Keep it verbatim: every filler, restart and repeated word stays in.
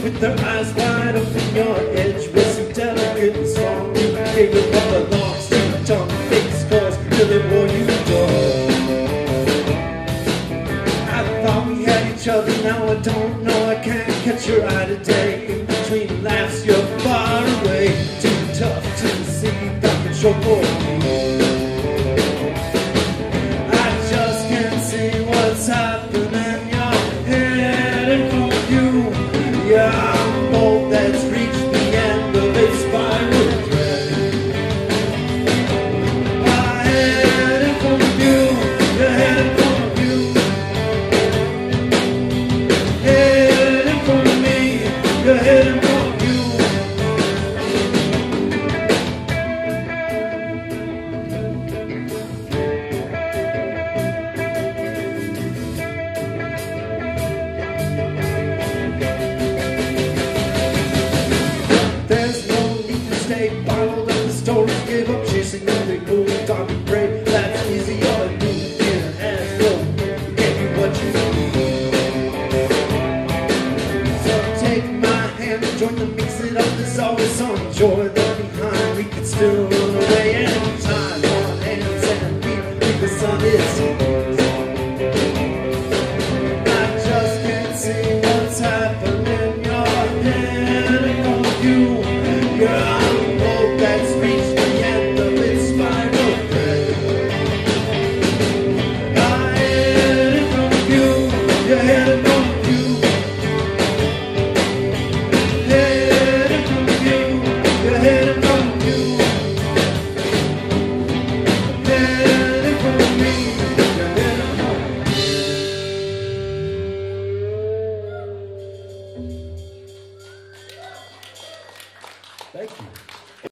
with their eyes wide open. Your edge was so delicate and strong. You gave them all the long, straight tongue, fake scars till they wore you down. I thought we had each other, now I don't know. I can't catch your eye today. In between laughs, you're far away. Too tough to see, got control for me. I just can't see what's happening. You're heading for you. Yeah, I'm a boat that's reached the end of its spiral thread. I'm heading for you. You're heading for you. Heading for me. You're heading for me.